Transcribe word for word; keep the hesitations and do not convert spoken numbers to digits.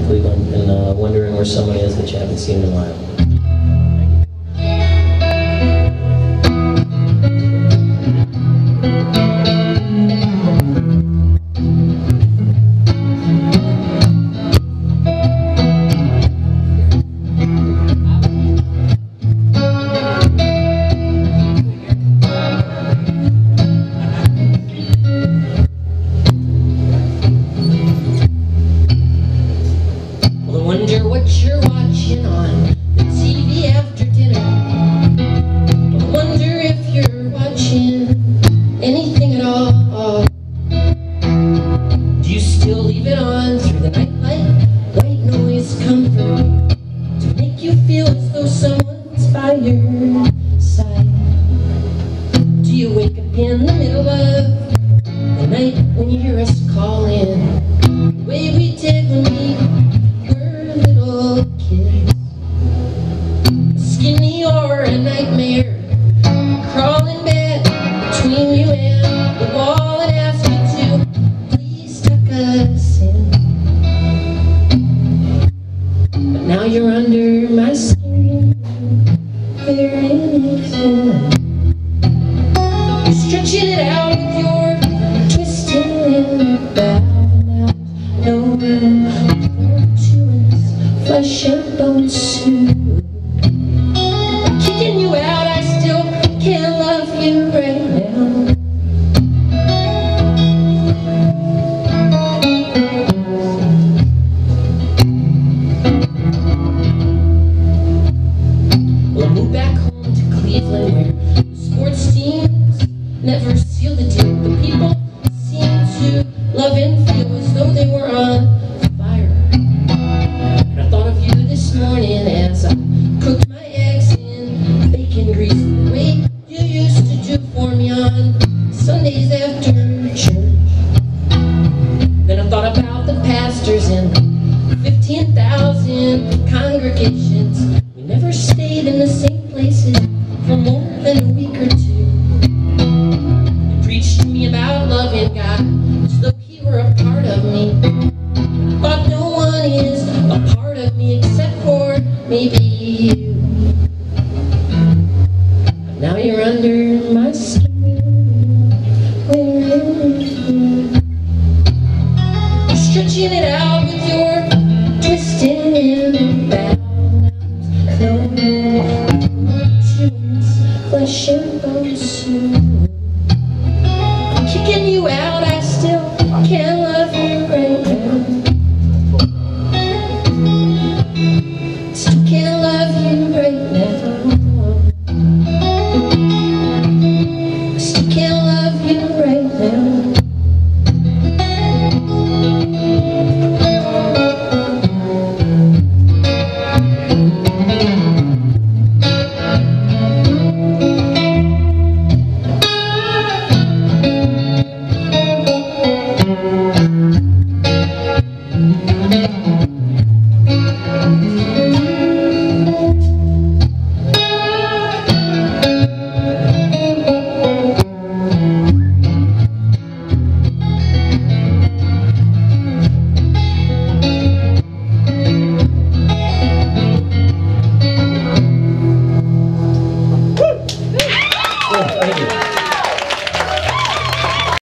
Cleveland, and uh, wondering where someone is that you haven't seen in a while. Wonder what you're watching on the T V after dinner. I wonder if you're watching anything at all. Do you still leave it on through the nightlight? White noise comfort to make you feel as though someone's by your side. Do you wake up in the middle of the night when you hear us calling the way we did when we little kids? Skinny or a nightmare, crawl in bed between you and the wall and ask you to please tuck us in. But now you're under my skin, very innocent. You're stretching it out with your twisting and bound out. No room flesh and bones soon. I'm kicking you out, I still can't love you right now. Well, I moved back home to Cleveland where the sports teams never seal the deal. The people seem to love and feel as though they were on this morning as I cooked my eggs in bacon grease, the way you used to do for me on Sundays after church. Then I thought about the pastors and fifteen thousand congregations. We never stayed in the same places for more than a week or two. You preached to me about loving God as though He were a part of me. I thought no one is a part of me except for maybe